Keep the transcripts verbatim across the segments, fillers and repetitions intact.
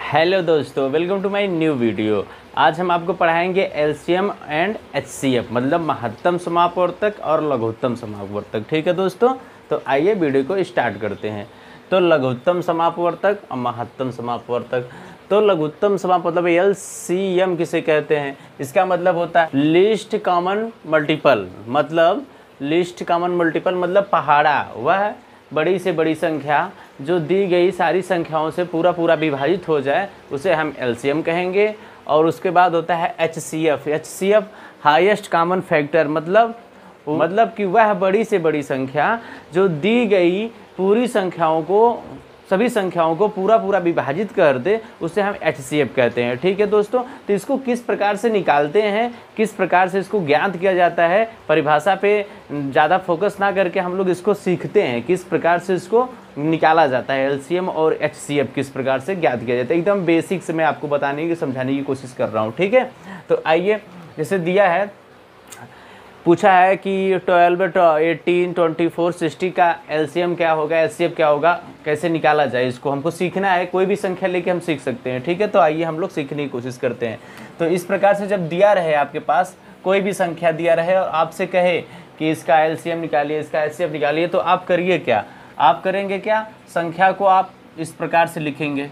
Hello दोस्तों, welcome to my new video. आज हम आपको पढ़ाएंगे एलसीएम एंड एचसीएफ, मतलब महत्तम समापवर्तक और लघुत्तम समापवर्तक। ठीक है दोस्तों, तो आइए वीडियो को स्टार्ट करते हैं। तो लघुत्तम समापवर्तक और महत्तम समापवर्तक। तो लघुत्तम समाप मतलब एलसीएम किसे कहते हैं? इसका मतलब होता है लीस्ट कॉमन मल्टीपल। मतलब लीस्ट कॉमन मल्टीपल मतलब पहाड़ा, वह बड़ी से बड़ी संख्या जो दी गई सारी संख्याओं से पूरा पूरा विभाजित हो जाए, उसे हम एलसीएम कहेंगे। और उसके बाद होता है HCF. HCF highest common factor, मतलब मतलब कि वह बड़ी से बड़ी संख्या जो दी गई पूरी संख्याओं को सभी संख्याओं को पूरा पूरा विभाजित कर दे, उसे हम एचसीएफ कहते हैं। ठीक है दोस्तों, तो इसको किस प्रकार से निकालते हैं, किस प्रकार से इसको ज्ञात किया जाता है, परिभाषा पे ज़्यादा फोकस ना करके हम लोग इसको सीखते हैं किस प्रकार से इसको निकाला जाता है। एलसीएम और एचसीएफ किस प्रकार से ज्ञात किया जाता है, एकदम बेसिक से मैं आपको बताने की समझाने की कोशिश कर रहा हूँ। ठीक है, तो आइए, जैसे दिया है, पूछा है कि twelve, eighteen, twenty four, sixty का एलसीएम क्या होगा, एचसीएफ क्या होगा, कैसे निकाला जाए, इसको हमको सीखना है। कोई भी संख्या लेके हम सीख सकते हैं। ठीक है, तो आइए हम लोग सीखने की कोशिश करते हैं। तो इस प्रकार से जब दिया रहे आपके पास कोई भी संख्या दिया रहे और आपसे कहे कि इसका एलसीएम निकालिए, इसका एचसीएफ निकालिए, तो आप करिए क्या, आप करेंगे क्या, संख्या को आप इस प्रकार से लिखेंगे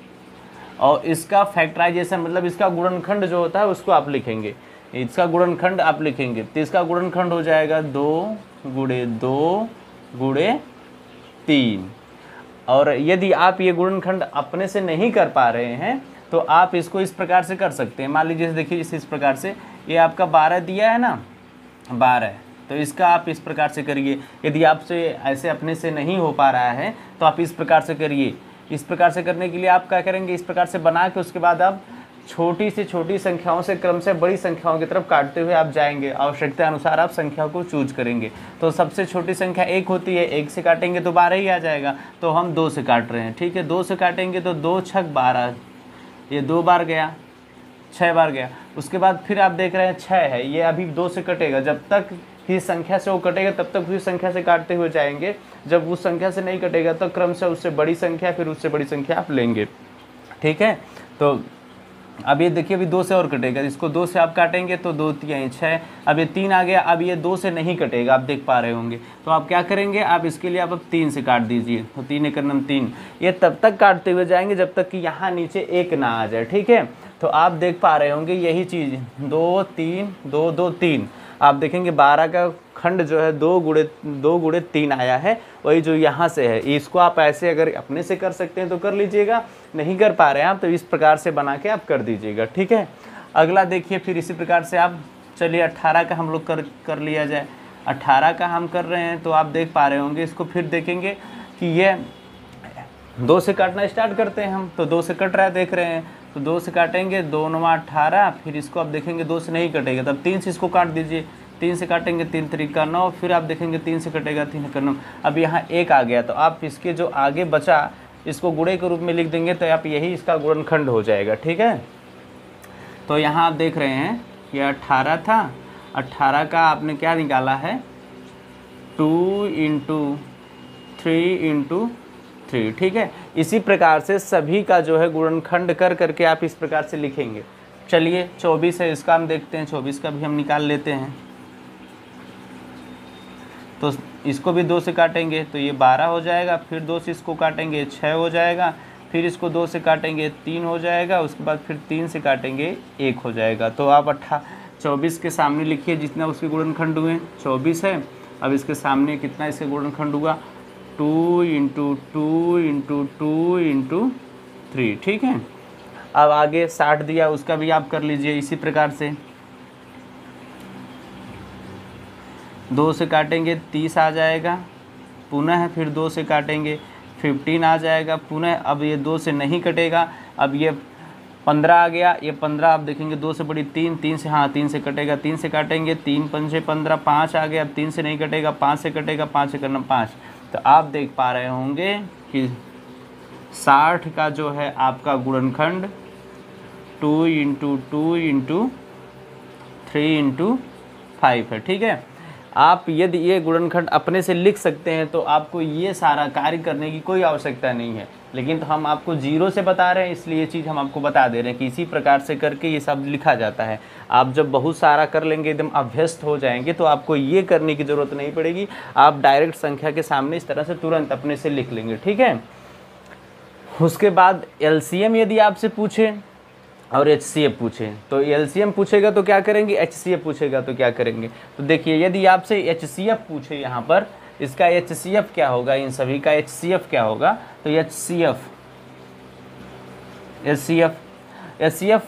और इसका फैक्टराइजेशन मतलब इसका गुणनखंड जो होता है उसको आप लिखेंगे। इसका गुणनखंड आप लिखेंगे तो इसका गुणनखंड हो जाएगा दो गुणे दो गुणे तीन। और यदि आप ये गुणनखंड अपने से नहीं कर पा रहे हैं तो आप इसको इस प्रकार से कर सकते हैं। मान लीजिए देखिए, इस इस प्रकार से ये आपका बारह दिया है ना, बारह, तो इसका आप इस प्रकार से करिए। यदि आपसे ऐसे अपने से नहीं हो पा रहा है तो आप इस प्रकार से करिए। इस प्रकार से करने के लिए आप क्या करेंगे, इस प्रकार से बना के उसके बाद आप छोटी से छोटी संख्याओं से क्रम से बड़ी संख्याओं की तरफ काटते हुए आप जाएंगे। आवश्यकता अनुसार आप संख्या को चूज करेंगे। तो सबसे छोटी संख्या एक होती है, एक से काटेंगे तो बारह ही आ जाएगा, तो हम दो से काट रहे हैं। ठीक है, दो से काटेंगे तो दो छक बारह, ये दो बार गया, छः बार गया। उसके बाद फिर आप देख रहे हैं छः है, ये अभी दो से कटेगा। जब तक ही संख्या से वो कटेगा तब तक उसी संख्या से काटते हुए जाएंगे। जब उस संख्या से नहीं कटेगा तो क्रम से उससे बड़ी संख्या, फिर उससे बड़ी संख्या आप लेंगे। ठीक है, तो अब ये देखिए, अभी दो से और कटेगा, इसको दो से आप काटेंगे तो दो तीन छः, अब ये तीन आ गया। अब ये दो से नहीं कटेगा, आप देख पा रहे होंगे, तो आप क्या करेंगे, आप इसके लिए आप अब तीन से काट दीजिए। तो तीन एक नम तीन, ये तब तक काटते हुए जाएंगे जब तक कि यहाँ नीचे एक ना आ जाए। ठीक है, तो आप देख पा रहे होंगे यही चीज़, दो तीन दो दो तीन, आप देखेंगे बारह का खंड जो है दो गुणे दो गुणे तीन आया है, वही जो यहाँ से है। इसको आप ऐसे अगर अपने से कर सकते हैं तो कर लीजिएगा, नहीं कर पा रहे हैं आप तो इस प्रकार से बना के आप कर दीजिएगा। ठीक है, अगला देखिए, फिर इसी प्रकार से आप चलिए अट्ठारह का हम लोग कर कर लिया जाए। अट्ठारह का हम कर रहे हैं तो आप देख पा रहे होंगे, इसको फिर देखेंगे कि ये दो से काटना स्टार्ट करते हैं हम, तो दो से कट रहा है, देख रहे हैं, तो दो से काटेंगे, दो नौ अट्ठारह, फिर इसको आप देखेंगे दो से नहीं कटेगा, तब तीन से इसको काट दीजिए। तीन से काटेंगे, तीन तरीका नौ, फिर आप देखेंगे तीन से कटेगा, तीन का नौ। अब यहाँ एक आ गया तो आप इसके जो आगे बचा इसको गुणे के रूप में लिख देंगे, तो आप यही इसका गुणनखंड हो जाएगा। ठीक है, तो यहाँ आप देख रहे हैं ये अट्ठारह था, अट्ठारह का आपने क्या निकाला है, two into three into three. ठीक है, इसी प्रकार से सभी का जो है गुणनखंड कर करके आप इस प्रकार से लिखेंगे। चलिए चौबीस है, इसका हम देखते हैं, चौबीस का भी हम निकाल लेते हैं। तो इसको भी दो से काटेंगे तो ये बारह हो जाएगा, फिर दो से इसको काटेंगे छः हो जाएगा, फिर इसको दो से काटेंगे तीन हो जाएगा, उसके बाद फिर तीन से काटेंगे एक हो जाएगा। तो आप अट्ठा चौबीस के सामने लिखिए जितना उसके गुणनखंड हुए, चौबीस है। अब इसके सामने कितना इसके गुणनखंड हुआ, two into two into two into three. ठीक है, अब आगे साठ दिया, उसका भी आप कर लीजिए इसी प्रकार से। दो से काटेंगे तीस आ जाएगा, पुनः फिर दो से काटेंगे फिफ्टीन आ जाएगा पुनः। अब ये दो से नहीं कटेगा, अब ये पंद्रह आ गया, ये पंद्रह आप देखेंगे दो से बड़ी तीन, तीन से हाँ तीन से कटेगा, तीन से काटेंगे, तीन पंचे पंद्रह, पाँच आ गया, अब तीन से नहीं कटेगा, पाँच से कटेगा, पाँच से करना पाँच। तो आप देख पा रहे होंगे कि साठ का जो है आपका गुणनखंड two into two into three into five है। ठीक है, आप यदि ये गुणनखंड अपने से लिख सकते हैं तो आपको ये सारा कार्य करने की कोई आवश्यकता नहीं है। लेकिन तो हम आपको जीरो से बता रहे हैं, इसलिए ये चीज़ हम आपको बता दे रहे हैं कि इसी प्रकार से करके ये सब लिखा जाता है। आप जब बहुत सारा कर लेंगे, एकदम अभ्यस्त हो जाएंगे, तो आपको ये करने की ज़रूरत नहीं पड़ेगी, आप डायरेक्ट संख्या के सामने इस तरह से तुरंत अपने से लिख लेंगे, ठीक है। उसके बाद एलसीएम यदि आपसे पूछे और एचसीएफ पूछे, तो एलसीएम पूछेगा तो क्या करेंगे, एचसीएफ पूछेगा तो क्या करेंगे। तो देखिए यदि आपसे एचसीएफ पूछे, यहाँ पर इसका एचसीएफ क्या होगा, इन सभी का एचसीएफ क्या होगा, तो एचसीएफ एचसीएफ एचसीएफ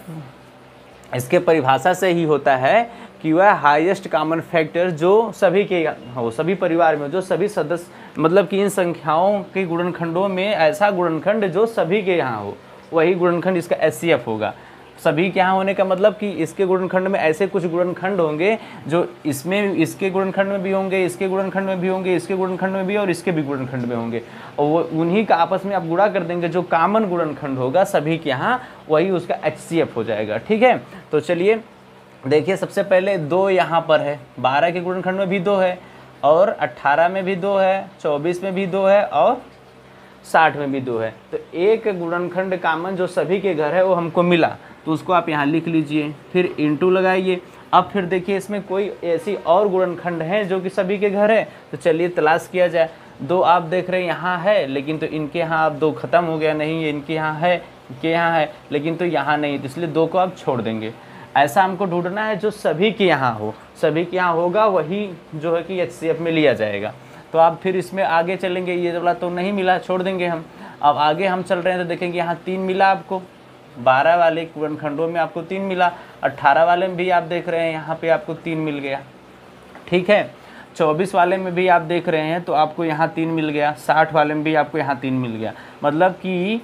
इसके परिभाषा से ही होता है कि वह हाईएस्ट कॉमन फैक्टर जो सभी के हो, सभी परिवार में जो सभी सदस्य, मतलब कि इन संख्याओं के गुणनखंडों में ऐसा गुणनखंड जो सभी के यहाँ हो, वही गुणनखंड इसका एचसीएफ होगा। सभी के यहाँ होने का मतलब कि इसके गुणनखंड में ऐसे कुछ गुणनखंड होंगे जो इसमें, इसके गुणनखंड में भी होंगे, इसके गुणनखंड में भी होंगे, इसके गुणनखंड में भी और इसके भी गुणनखंड में होंगे, और वो उन्हीं का आपस में आप गुणा कर देंगे, जो कॉमन गुणनखंड होगा सभी के यहाँ, वही उसका एचसीएफ हो जाएगा, ठीक है। तो चलिए देखिए, सबसे पहले दो यहाँ पर है, बारह के गुणनखंड में भी दो है, और अट्ठारह में भी दो है, चौबीस में भी दो है, और साठ में भी दो है। तो एक गुणनखंड कॉमन जो सभी के घर है वो हमको मिला, तो उसको आप यहाँ लिख लीजिए, फिर इंटू लगाइए। अब फिर देखिए इसमें कोई ऐसी और गुणनखंड है जो कि सभी के घर है, तो चलिए तलाश किया जाए। दो आप देख रहे हैं यहाँ है, लेकिन तो इनके यहाँ अब दो खत्म हो गया, नहीं है इनके यहाँ है, इनके यहाँ है, लेकिन तो यहाँ नहीं, तो इसलिए दो को आप छोड़ देंगे। ऐसा हमको ढूंढना है जो सभी के यहाँ हो, सभी के यहाँ होगा वही जो है कि एचसीएफ में लिया जाएगा। तो आप फिर इसमें आगे चलेंगे, ये वाला तो नहीं मिला, छोड़ देंगे हम। अब आगे हम चल रहे हैं तो देखेंगे यहाँ तीन मिला आपको, बारह वाले गुणनखंडों में आपको तीन मिला, अट्ठारह वाले में भी आप देख रहे हैं यहाँ पे आपको तीन मिल गया, ठीक है। चौबीस वाले में भी आप देख रहे हैं तो आपको यहाँ तीन मिल गया, साठ वाले में भी आपको यहाँ तीन मिल गया। मतलब कि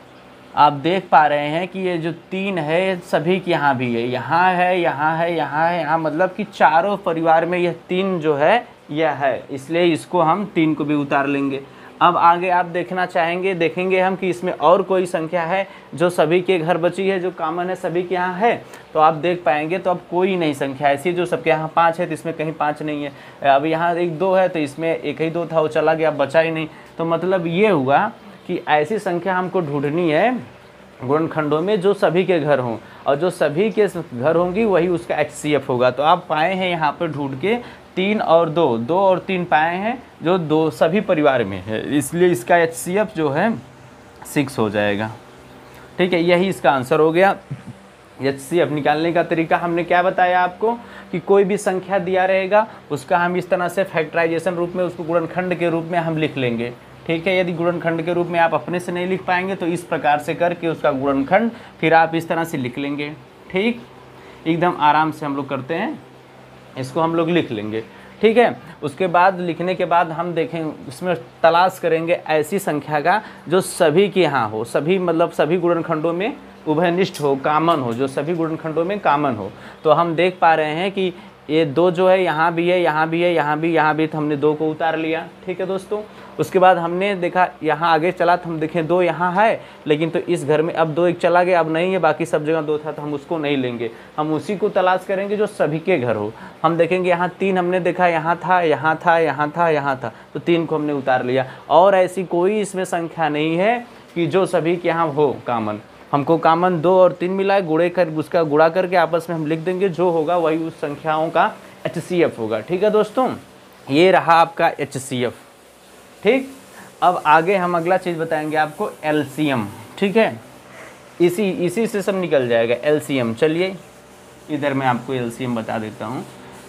आप देख पा रहे हैं कि ये जो तीन है सभी के यहाँ भी है, यहाँ है, यहाँ है, यहाँ है, यहाँ, मतलब कि चारों परिवार में यह तीन जो है यह है, इसलिए इसको हम तीन को भी उतार लेंगे। अब आगे आप देखना चाहेंगे, देखेंगे हम कि इसमें और कोई संख्या है जो सभी के घर बची है, जो कॉमन है सभी के यहाँ है, तो आप देख पाएंगे तो अब कोई नहीं संख्या ऐसी जो सबके यहाँ पाँच है, तो इसमें कहीं पाँच नहीं है। अब यहाँ एक दो है तो इसमें एक ही दो था, वो चला गया, बचा ही नहीं। तो मतलब ये हुआ कि ऐसी संख्या हमको ढूंढनी है गुणनखंडों में जो सभी के घर हों, और जो सभी के घर होंगी वही उसका एचसीएफ होगा। तो आप पाए हैं यहाँ पर ढूंढ के तीन और दो, दो और तीन पाए हैं जो दो सभी परिवार में है, इसलिए इसका एचसीएफ जो है सिक्स हो जाएगा, ठीक है। यही इसका आंसर हो गया। एचसीएफ निकालने का तरीका हमने क्या बताया आपको कि कोई भी संख्या दिया रहेगा उसका हम इस तरह से फैक्टराइजेशन रूप में उसको गुणनखंड के रूप में हम लिख लेंगे, ठीक है। यदि गुणनखंड के रूप में आप अपने से नहीं लिख पाएंगे तो इस प्रकार से करके उसका गुणनखंड फिर आप इस तरह से लिख लेंगे, ठीक। एकदम आराम से हम लोग करते हैं, इसको हम लोग लिख लेंगे, ठीक है। उसके बाद लिखने के बाद हम देखें, उसमें तलाश करेंगे ऐसी संख्या का जो सभी के यहाँ हो, सभी मतलब सभी गुणनखंडों में उभयनिष्ठ हो, कॉमन हो, जो सभी गुणनखंडों में कॉमन हो। तो हम देख पा रहे हैं कि ये दो जो है यहाँ भी है, यहाँ भी है, यहाँ भी, यहाँ भी, तो हमने दो को उतार लिया, ठीक है दोस्तों। उसके बाद हमने देखा यहाँ आगे चला तो हम देखें दो यहाँ है, लेकिन तो इस घर में अब दो एक चला गया, अब नहीं है, बाकी सब जगह दो था, तो हम उसको नहीं लेंगे, हम उसी को तलाश करेंगे जो सभी के घर हो। हम देखेंगे यहाँ तीन हमने देखा, यहाँ था, यहाँ था, यहाँ था, यहाँ था, तो तीन को हमने उतार लिया। और ऐसी कोई इसमें संख्या नहीं है कि जो सभी के यहाँ हो कॉमन। हमको कॉमन दो और तीन मिला है, गुणे कर उसका गुणा करके आपस में हम लिख देंगे, जो होगा वही उस संख्याओं का एचसीएफ होगा, ठीक है दोस्तों। ये रहा आपका एचसीएफ, ठीक। अब आगे हम अगला चीज़ बताएंगे आपको, एलसीएम, ठीक है। इसी इसी से सब निकल जाएगा एलसीएम। चलिए इधर मैं आपको एलसीएम बता देता हूँ,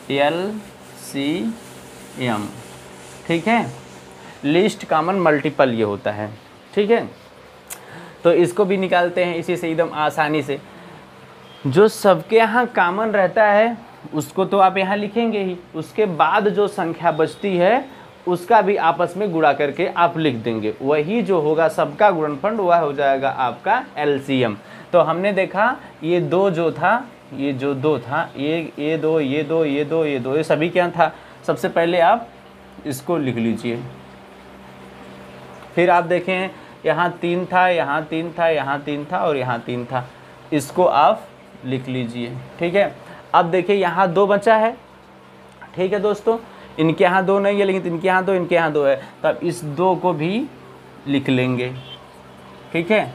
एलसीएम, ठीक है। लिस्ट कॉमन मल्टीपल ये होता है, ठीक है। तो इसको भी निकालते हैं इसी से एकदम आसानी से। जो सबके यहाँ कॉमन रहता है उसको तो आप यहाँ लिखेंगे ही, उसके बाद जो संख्या बचती है उसका भी आपस में गुणा करके आप लिख देंगे, वही जो होगा सबका गुणनफल वह हो जाएगा आपका एलसीएम। तो हमने देखा ये दो जो था, ये जो दो था, ये ये दो, ये दो, ये दो, ये दो, ये सभी क्या था। सबसे पहले आप इसको लिख लीजिए, फिर आप देखें यहाँ तीन था, यहाँ तीन था, यहाँ तीन था और यहाँ तीन था, इसको आप लिख लीजिए, ठीक है। अब देखिए यहाँ दो बचा है, ठीक है दोस्तों। इनके यहाँ दो नहीं है, लेकिन इनके यहाँ दो, इनके यहाँ दो है, तो अब इस दो को भी लिख लेंगे, ठीक है,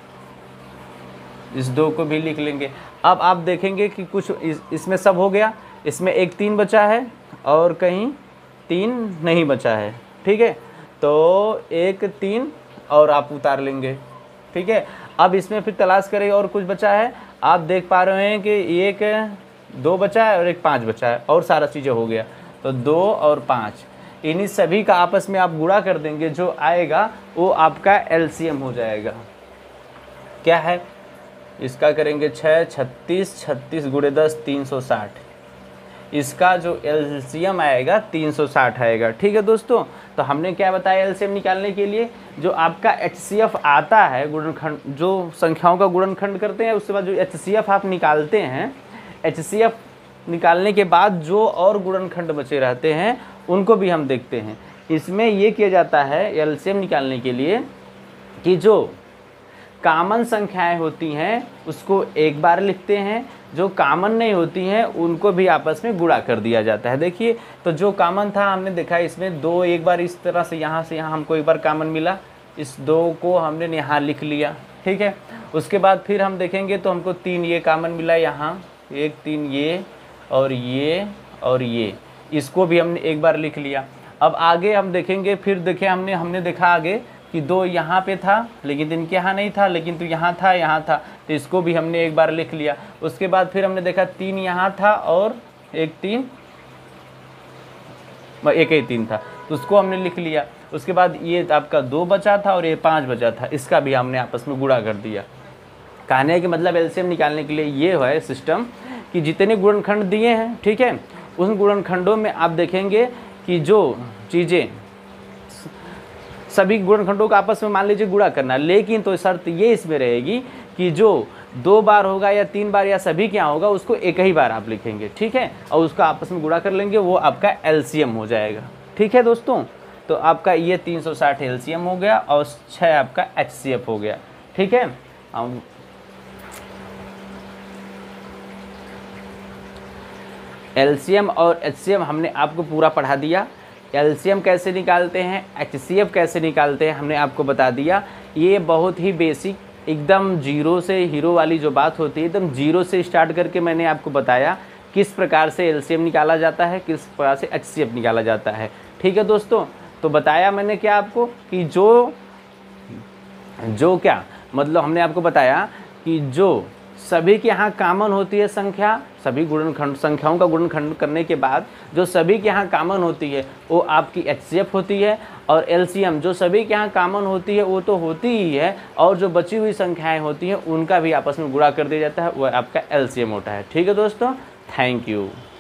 इस दो को भी लिख लेंगे। अब आप देखेंगे कि कुछ इस, इसमें सब हो गया, इसमें एक तीन बचा है और कहीं तीन नहीं बचा है। ठीक है, तो एक तीन और आप उतार लेंगे। ठीक है, अब इसमें फिर तलाश करेंगे और कुछ बचा है। आप देख पा रहे हैं कि एक दो बचा है और एक पाँच बचा है और सारा चीज़ें हो गया। तो दो और पाँच, इन्हीं सभी का आपस में आप गुणा कर देंगे, जो आएगा वो आपका एलसीएम हो जाएगा। क्या है, इसका करेंगे छः, छत्तीस, छत्तीस गुणे दस, तीन सौ साठ। इसका जो एलसीएम आएगा तीन सौ साठ आएगा। ठीक है दोस्तों, तो हमने क्या बताया एलसीएम निकालने के लिए, जो आपका एचसीएफ आता है गुणनखंड, जो संख्याओं का गुणनखंड करते हैं, उसके बाद जो एचसीएफ आप निकालते हैं, एचसीएफ निकालने के बाद जो और गुणनखंड बचे रहते हैं उनको भी हम देखते हैं। इसमें ये किया जाता है एलसीएम निकालने के लिए कि जो कॉमन संख्याएं होती हैं उसको एक बार लिखते हैं, जो कॉमन नहीं होती हैं उनको भी आपस में गुणा कर दिया जाता है। देखिए, तो जो कॉमन था हमने देखा इसमें दो, एक बार इस तरह से यहाँ से यहाँ हमको एक बार कॉमन मिला, इस दो को हमने यहाँ लिख लिया। ठीक है, उसके बाद फिर हम देखेंगे तो हमको तीन ये कॉमन मिला, यहाँ एक तीन ये और ये और ये, इसको भी हमने एक बार लिख लिया। अब आगे हम देखेंगे, फिर देखें हमने हमने देखा आगे कि दो यहाँ पे था लेकिन इनके यहाँ नहीं था, लेकिन तो यहाँ था, यहाँ था, तो इसको भी हमने एक बार लिख लिया। उसके बाद फिर हमने देखा तीन यहाँ था और एक तीन, एक ही तीन था, तो उसको हमने लिख लिया। उसके बाद ये आपका दो बचा था और ये पाँच बचा था, इसका भी हमने आपस में गुणा कर दिया। कहने के मतलब एलसीएम निकालने के लिए ये है सिस्टम कि जितने गुणनखंड दिए हैं, ठीक है, उन गुणनखंडों में आप देखेंगे कि जो चीज़ें सभी गुणनखंडों का आपस में मान लीजिए गुणा करना, लेकिन तो शर्त ये इसमें रहेगी कि जो दो बार होगा या तीन बार या सभी क्या होगा उसको एक ही बार आप लिखेंगे। ठीक है, और उसका आपस में गुणा कर लेंगे, वो आपका एलसीएम हो जाएगा। ठीक है दोस्तों, तो आपका ये तीन सौ साठ एलसीएम हो गया और छः आपका एचसीएफ हो गया। ठीक है, हम एलसीएम और एचसीएफ हमने आपको पूरा पढ़ा दिया। एलसीएम कैसे निकालते हैं, एचसीएफ कैसे निकालते हैं, हमने आपको बता दिया। ये बहुत ही बेसिक, एकदम जीरो से हीरो वाली जो बात होती है, एकदम जीरो से स्टार्ट करके मैंने आपको बताया किस प्रकार से एलसीएम निकाला जाता है, किस प्रकार से एचसीएफ निकाला जाता है। ठीक है दोस्तों, तो बताया मैंने क्या आपको कि जो जो क्या मतलब हमने आपको बताया कि जो सभी के यहाँ कॉमन होती है संख्या, सभी गुणनखंड संख्याओं का गुणनखंड करने के बाद जो सभी के यहाँ कॉमन होती है वो आपकी एचसीएफ होती है, और एलसीएम जो सभी के यहाँ कॉमन होती है वो तो होती ही है, और जो बची हुई संख्याएं होती हैं उनका भी आपस में गुणा कर दिया जाता है, वो आपका एलसीएम होता है। ठीक है दोस्तों, थैंक यू।